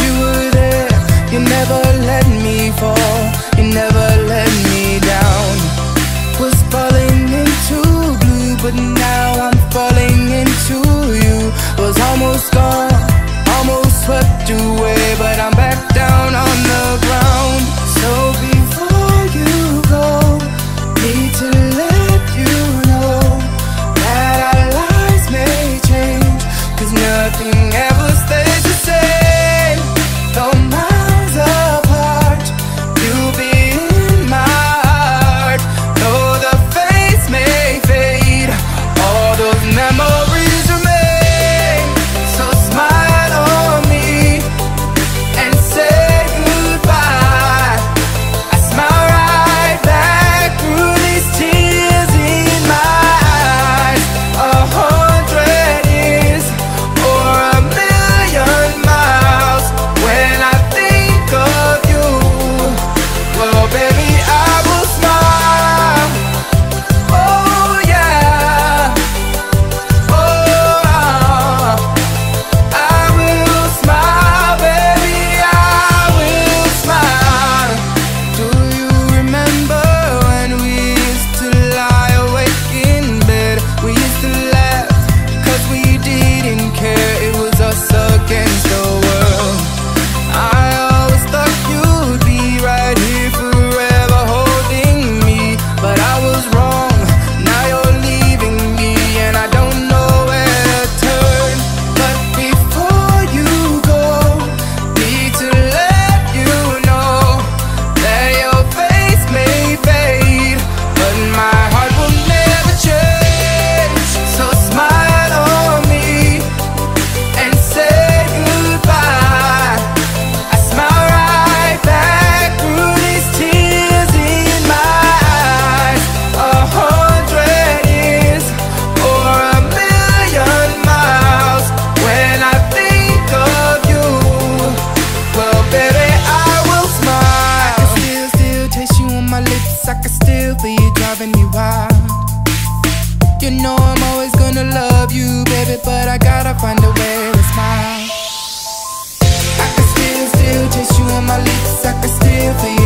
you were there. You never let me fall, you never let me down. Was falling into blue, but now I'm falling into you. Was almost gone, almost swept away, but I'm back down on the ground. So before you go, need to let you know that our lives may change, 'cause nothing ever stays the same. Though miles apart, you'll be in my heart. Though the face may fade, all those memories remain. So smile on me and say goodbye. I smile right back through these tears in my eyes. 100 years or a million miles, when I think of you, well baby I will smile. Oh yeah, oh I will smile, baby I will smile. Do you remember when we used to lie awake in bed? We used to laugh 'cause we didn't care. It was us against the world. I always thought you'd be right here forever holding me, but I was wrong. Now you're leaving me and I don't know where to turn. But before you go, need to let you know that your face may fade, but my heart will never change. So smile on me and say goodbye. I smile right back through these tears in my eyes. 100 years or a million miles, when I think of you, well baby I will smile. I can still taste you on my lips. I can still feel you driving me wild. You know I'm always gonna love you, baby, but I gotta find a way to smile. I can still taste you on my lips. I can still feel